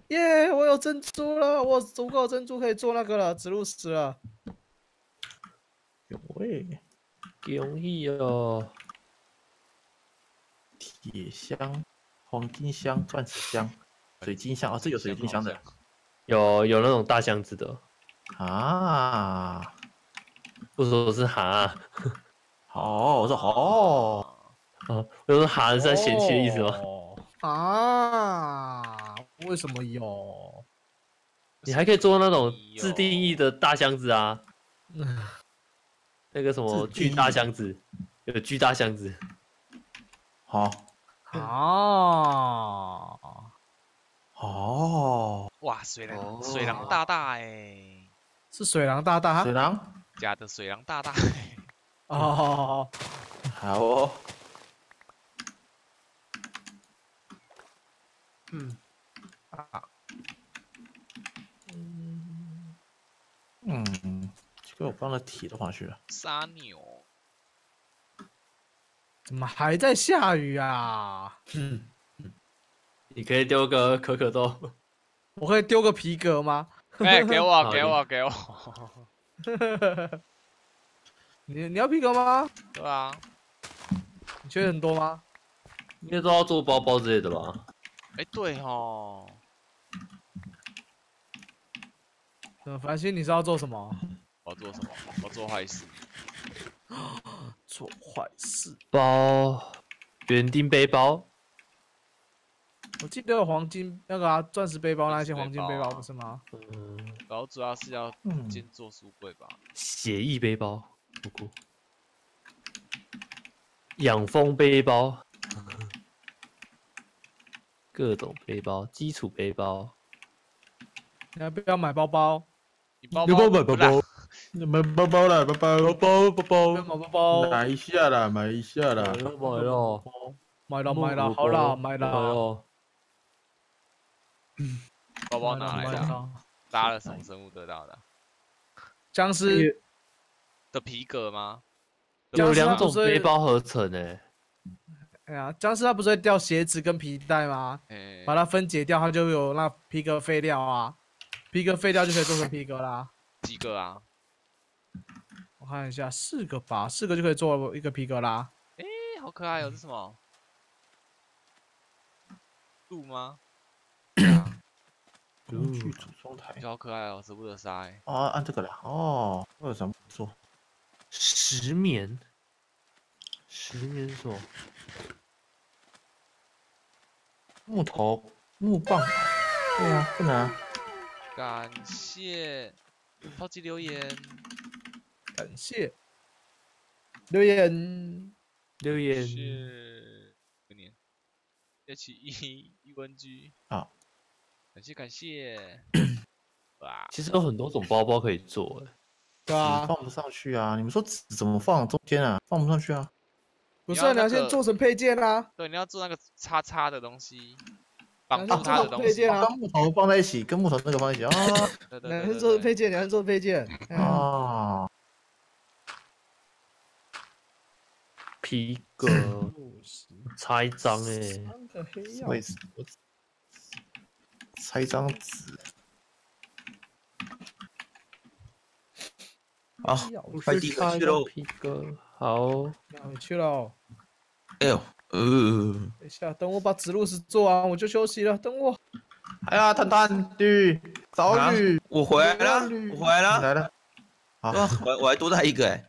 耶！我有珍珠了，我足够珍珠可以做那个了，植入石了。 有喂， 容易哦。 铁箱、黄金箱、钻石箱、水晶箱哦，这有水晶箱的有那种大箱子的啊。 不说是哈。 哦，我说哦， 我说哈是在嫌弃的意思吗？ 啊？为什么有？ 你还可以做那种自定义的大箱子啊。那个什么巨大箱子，有巨大箱子。 好哦， 哇，水狼大大哎， 是水狼大大， 水狼假的水狼大大。 哦， 好哦，这个我放了铁都放去了。 沙牛， 怎么还在下雨啊？ 你可以丢个可可豆。 我可以丢个皮革吗？ 哎，给我好给我给我， 你要皮革吗？ 对啊， 你缺很多吗？ 应该都要做包包之类的吧？ 哎对哦， 繁星，你是要做什么？ 我要做什么？我要做坏事。 做坏事。 包园丁背包。 我记得有黄金那个啊，钻石背包那些钻石背包啊黄金背包不是吗？ 然后主要是要建做书柜吧。 写意背包，不过养蜂背包，各种背包，基础背包。 你要不要买包包？ 你包有没有买不啦包包？买包包了，包包要买包包？ 买一下啦，买一下啦。 买了，好啦，买了。 包包哪来的啊？ 的？ 搭了什么生物得到的啊？ 僵尸的皮革吗？ 有僵尸它 2种不是背包合成诶。 哎呀，僵尸它不是会掉鞋子跟皮带吗？ 哎， 把它分解掉，它就有那皮革废料啊，皮革废料就可以做成皮革啦。 几个啊？ 我看一下，4个吧，4个就可以做一个皮革啦。 哎，好可爱哦，这是什么？鹿吗？ 工具组装台好可爱哦，舍不得杀哎。 哦，按这个了哦，为什么不做？ 石棉是什么？ 木头、木棒，对啊，不能啊。 感谢超级留言， 感谢留言。 留言是5年 H1 文具， 好， 感谢。哇， 其实有很多种包包可以做诶。 对啊， 放不上去啊！你们说纸怎么放中间啊？放不上去啊！ 不是啊，你要先做成配件啊。 对，你要做那个叉叉的东西，绑住做它的东西配件。啊。 跟木头放在一起，跟木头那个放在一起啊。 对你要做配件，你要做配件。 哦， 皮革拆张诶。 3个黑曜位置拆张纸。 好，快递回去喽。 皮革好， 要回去了。 哎呦， 等一下，等我把指路石做完，我就休息了。等我。 哎呀，探探绿早绿， 我回来了，我回来了， 来了。好， 我还多带一个哎。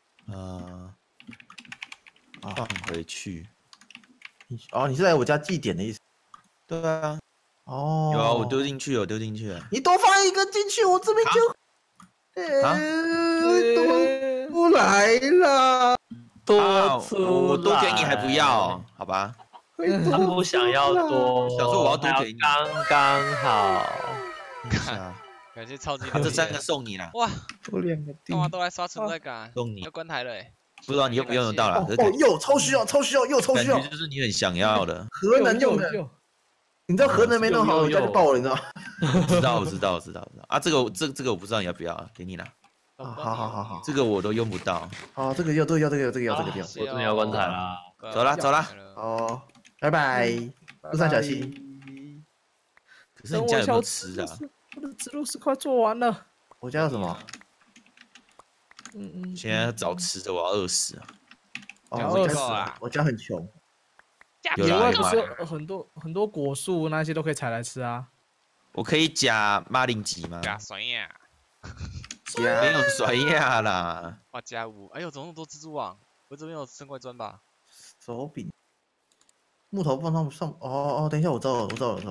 放回去。 哦，你是来我家祭典的意思？ 对啊。 哦， 有啊，我丢进去了，丢进去了。 你多放一个进去，我这边就多出来了。 我多给你还不要，好吧？ 他不想要多， 想说我要多给你， 刚刚好。 感谢超级这3个送你啦。 哇， 多2个干嘛都来刷存在感？ 送你要关台了哎。 不知道你用不用得到啦？ 哦，又超需要，超需要，又超需要， 感觉就是你很想要的。 核能用的，你知道核能没弄好，我家就爆了，你知道吗？ 我知道啊，这个我不知道你要不要，给你啦。 好， 这个我都用不到。 好，这个要， 我真的要关台啦。 走啦。 哦，拜拜，路上小心。 可是你家有没有吃啊？ 我的指路是快做完了。 我家有什么？ 现在要找吃的，我要饿死啊！ 哦， 要我家饿死啊我家很穷， 野有啦有啦外不是有很多果树那些都可以采来吃啊。 我可以加马铃薯吗？ 加酸呀， 没有甩呀啦！ 哇加5，哎呦，怎么那么多蜘蛛网？我这边有生怪砖吧？ 手柄，木头放上。哦，等一下，我知道了。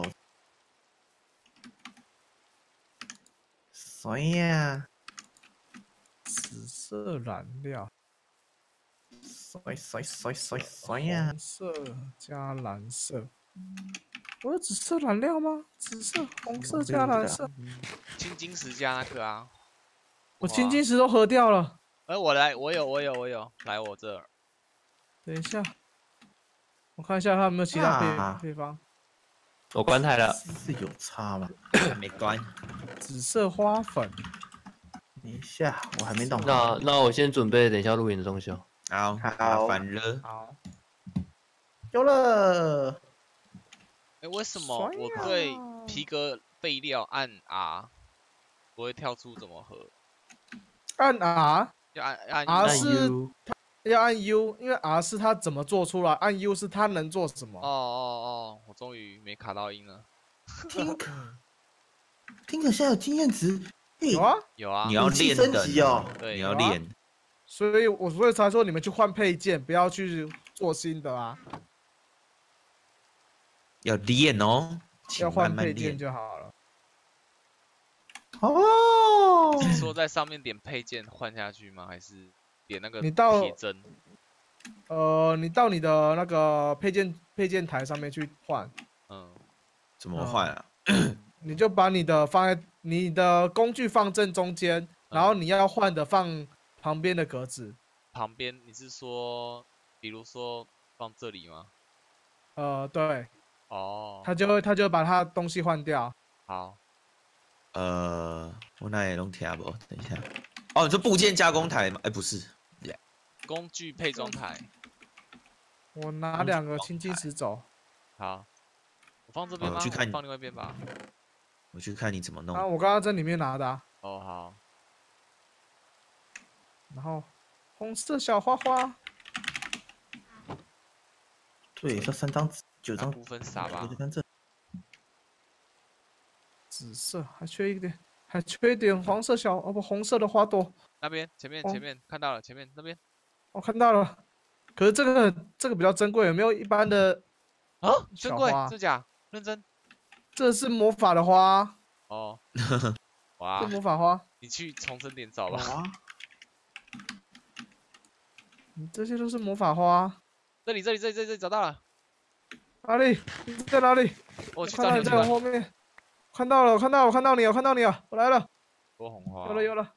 谁呀？ 紫色染料， 谁呀红？色加蓝色。我有紫色染料吗？紫色、红色加蓝色。 青金石加那个啊。 我青金石都喝掉了。 哎，我来，我有，来我这儿。 等一下，我看一下他有没有其他啊配方。 我关台了。 是有差吗？ 还没关。 紫色花粉， 等一下，我还没弄好。 那我先准备等一下录影的东西哦。 好，麻烦了。 好， 有了。 哎，为什么我对皮革备料按 R 不会跳出怎么喝？ 按 R， 要按啊 U 是 U 要按 U，因为 R 是它怎么做出来，按 U 是它能做什么。 我终于没卡到音了。 听可现在有经验值。 有啊， 有啊你，要武器升练的， 级哦。 你对， 要练。 所以才说你们去换配件，不要去做新的啊， 要练哦，请要换配件慢慢练。 就好了。 哦， 是说在上面点配件换下去吗？还是点那个你到铁针？ 你到你的那个配件台上面去换， 嗯， 怎么换啊？ 你就把你的放在你的工具放正中间，然后你要换的放旁边的格子。 旁边你是说，比如说放这里吗？ 对， 哦， 他就会把他的东西换掉。 好， 我那也弄听不？等一下。哦，你说部件加工台吗？哎，不是， 工具配装台。 我拿2个青金石走。 好，我放这边吗？ 去看放另外一边吧。 我去看你怎么弄。 啊，我刚刚在里面拿的啊。 哦，好， 然后红色小花花， 对，这3张纸9张部分撒吧我。就看这。 紫色还缺一点，还缺一点黄色红色的花朵。 那边前面看到了，前面那边我看到了，可是这个比较珍贵，有没有一般的？ 啊，珍贵， 小花真假？认真。 这是魔法的花， 哦， 这哇是，魔法花。 你去重生点找吧。 哇， 这些都是魔法花。 这里找到了。 哪里？你在哪里？ 我去看到你在我找你们。 后面。看到了，我看到你了，我来了。 多红花。 有了。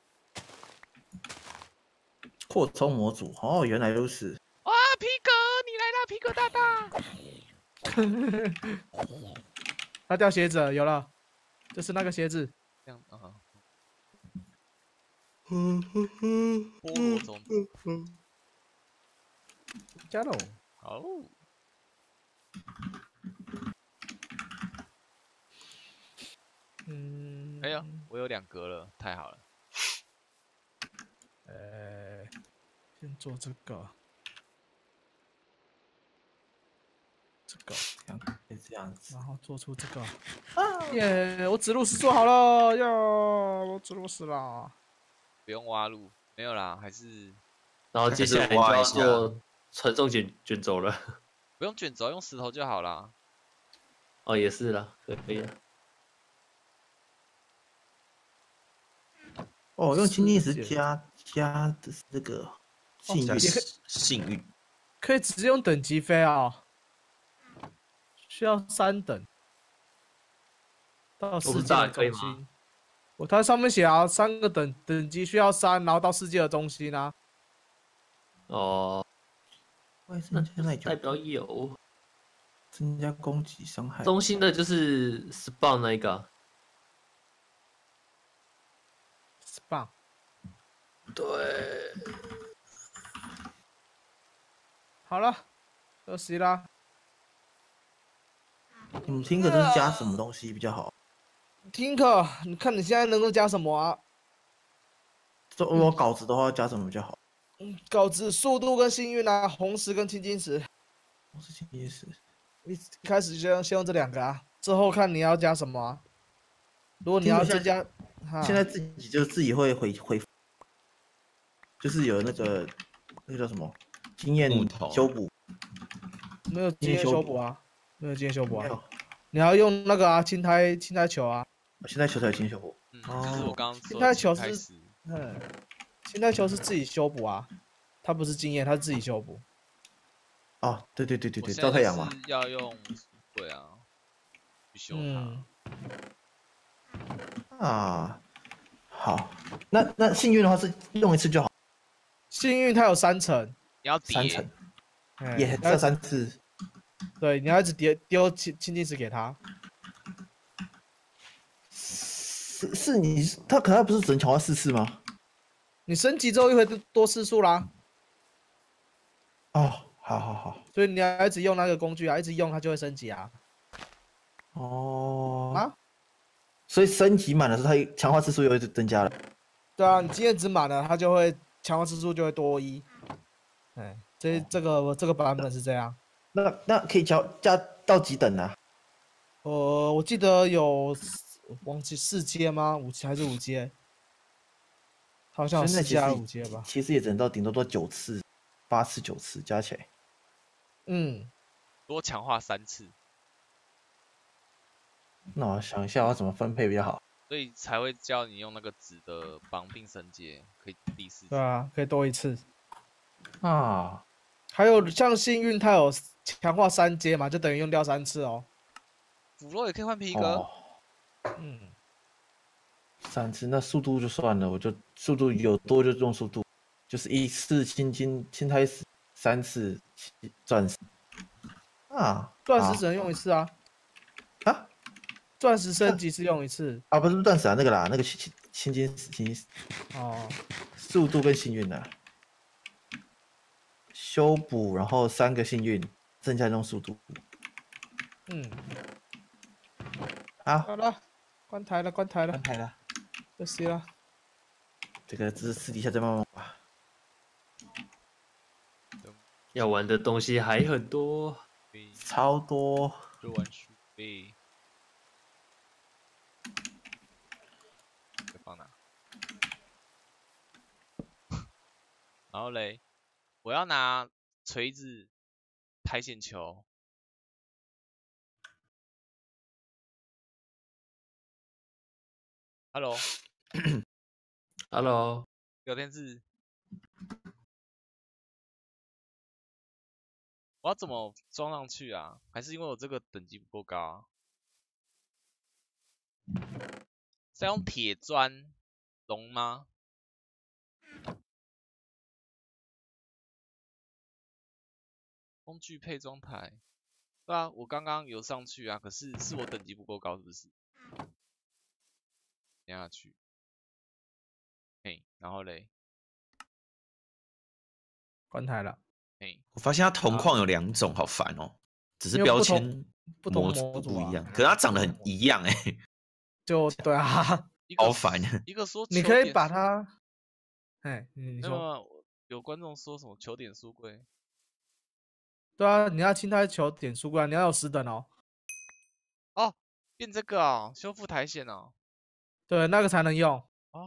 扩充模组。哦，原来如此。 哇，皮革，你来了，皮革大大。 他掉鞋子了，有了，就是那个鞋子。 这样啊。菠萝种子。 加喽。 好。哎呀，我有2格了，太好了。 先做这个， 这样子。 然后做出这个。耶！我指路石做好了哟，我指路石啦。 不用挖路，没有啦，还是然后接下来就要做传送卷轴了。 不用卷轴，用石头就好啦。 哦，也是啦，可以了。 哦，用青金石加的是这个幸运。 幸运。 可以直接用等级飞啊，需要3等到世界的中心。它上面写啊，3个等级需要3，然后到世界的中心啊。 哦，那那代表有增加攻击伤害。 中心的就是 spawn 那一个啊。 棒。 对。 好了，休息啦。 你们听个都是加什么东西比较好？ 听课，你看你现在能够加什么啊？ 这我稿子的话加什么比较好？ 稿子速度跟幸运啊，红石跟青金石。 我是青金石。 一开始先用这2个啊，之后看你要加什么啊。如果你要增加， 现在自己会回，就是有那个叫什么经验修补， 没有经验修补啊，没有经验修补啊。 没有， 你要用那个啊，青苔球啊。 青苔球才有经验修补。 就是我刚刚说青苔球是， 青苔球是自己修补啊，它不是经验，它是自己修补。 哦，对，照太阳嘛。 要用对啊，去修它。 啊，好，那幸运的话是用一次就好。 幸运它有3层， 你要 3层， 也这3次。 对，你要一直丢青金石给他。 是你他可他不是只能强化4次吗？ 你升级之后又会多次数啦。 哦，好。 所以你要一直用那个工具啊，一直用它就会升级啊。 哦。所以升级满的时候，它强化次数又增加了。 对啊，你经验值满了，它就会强化次数就会多1。这个版本是这样。 那可以加到几等啊？ 我记得有忘记4阶吗？5阶还是5阶？好像有4阶还是5阶吧。 其实也只能到顶多9次，8次9次加起来。 多强化3次。 那我想一下，我要怎么分配比较好？ 所以才会教你用那个纸的绑并升阶，可以第4次。 对啊，可以多1次。 啊， 还有像幸运，它有强化3阶嘛，就等于用掉3次哦。 腐肉也可以换皮革。 3次，那速度就算了，我就速度有多就用速度，就是1次青苔石，3次钻石。 钻石只能用1次啊。钻石升级是用1次啊，不是钻石啊，那个啦，那个青金石。速度跟幸运啊，修补，然后3个幸运，剩下用速度。 好了，关台了。这些了。 这个只是私底下再慢慢玩。 要玩的东西还很多， 超多。 就玩输费。放哪？然后嘞，我要拿锤子苔藓球。 Hello， 聊天室。我要怎么装上去啊？还是因为我这个等级不够高啊？是要用铁砖龙吗？工具配装台。对啊，我刚刚有上去啊，可是我等级不够高，是不是？点下去。然后嘞， 关台了。 我发现它铜矿有2种，好烦哦，只是标签模组不一样，可是它长得很一样就对啊， 好烦。 一个说你可以把它，你说。有观众说什么求点书柜？ 对啊，你要青苔球点书柜，你要有10等哦。 哦，变这个哦，修复苔藓哦。 对，那个才能用。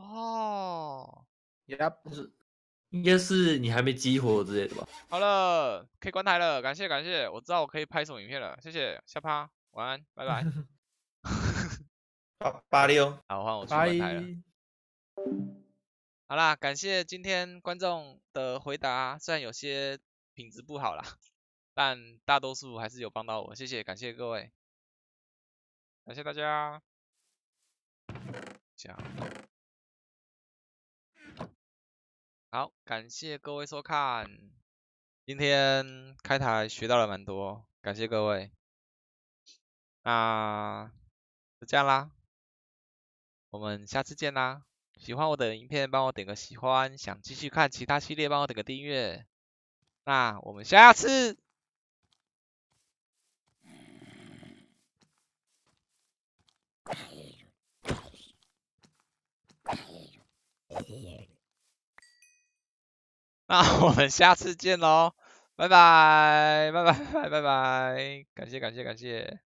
就是应该是你还没激活之类的吧？ 好了，可以关台了，感谢。我知道我可以拍什么影片了，谢谢，下趴，晚安，拜拜。 86， 好，换我去关台了。好啦，感谢今天观众的回答，虽然有些品质不好啦，但大多数还是有帮到我，谢谢，感谢各位，感谢大家。好，感谢各位收看，今天开台学到了蛮多，感谢各位。那就这样啦，我们下次见啦。喜欢我的影片，帮我点个喜欢；想继续看其他系列，帮我点个订阅。那我们下次。 那我们下次见喽，拜拜，拜拜，拜拜，感谢。